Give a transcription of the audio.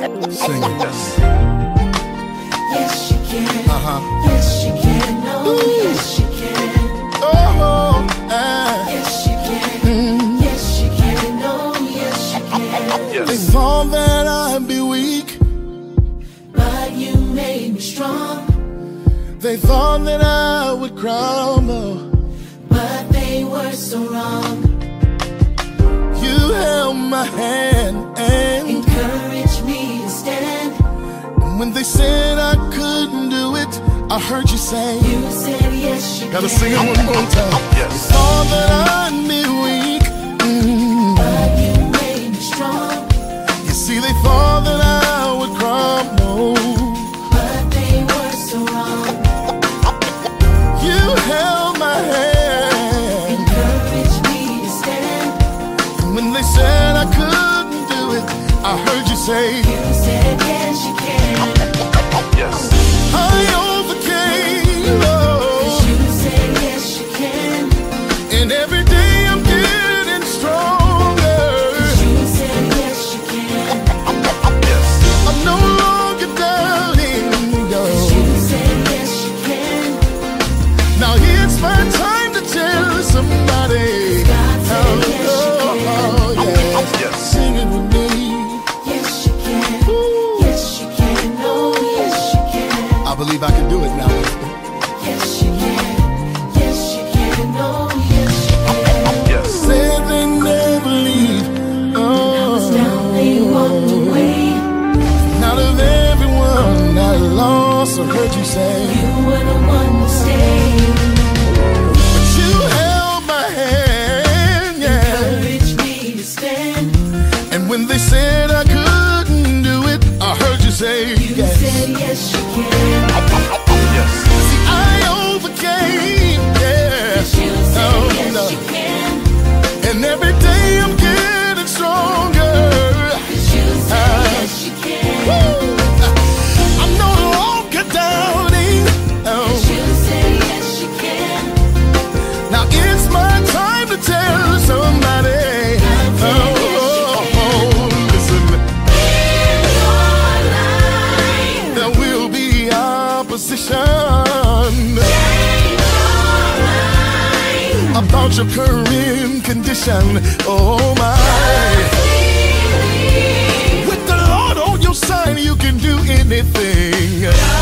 Sing it. Yes, you can. Uh-huh. Yes, you can. Oh, yes, you can. Oh, yes, you can. Yes, you can. Oh, yes, you can. yes. They thought that I'd be weak, but you made me strong. they thought that I would crumble, but they were so wrong. You held my hand and encouraged me to stand. When they said I couldn't do it, I heard you say, you said yes, you gotta can. sing it one more time. Yes. They thought that I'd be weak, but you made me strong. You see, they thought that I would crumble, but they were so wrong. You held my hand, encouraged me to stand. And when they said I couldn't do it, I heard you say, you said yes, you can. Yes. I overcame, oh. 'Cause you said yes, you can. And every day I'm getting stronger. 'Cause you said yes, you can. Yes. I'm no longer doubting, no. 'Cause you said yes, you can. Now it's my time to tell somebody. God said yes, you can. Yes. Yes. Sing it with me. Yes, you can. Yes, you can. Oh, yes, you can. I believe I can do it now. Yes, you can. Yes, you can. Oh, yes, you can. Yes. Said they never leave. Oh. When I was down, they walked away. Out of everyone I lost, I heard you say, you were the one to stay. But you held my hand, yeah. Encouraged me to stand. And when they said I couldn't do it, I heard you say, you said yes, you can. Yes. See, I overcame, yeah. 'Cause you said yes, you can. And every day I'm getting stronger. 'Cause you said yes, you can. Woo. I'm no longer doubting. Oh. 'Cause you said yes, you can. Now it's my time to tell somebody. Listen. In your life, there will be opposition. change your life. About your current condition. Oh my. With the Lord on your side, you can do anything.